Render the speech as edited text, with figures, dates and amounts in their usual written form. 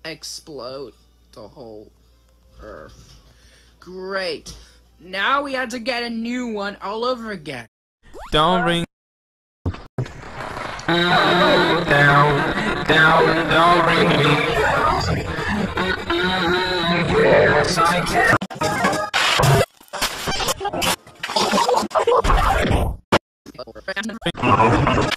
explode the whole Earth. Great. Now we had to get a new one all over again. Don't ring. Don't ring me. Yes, I can.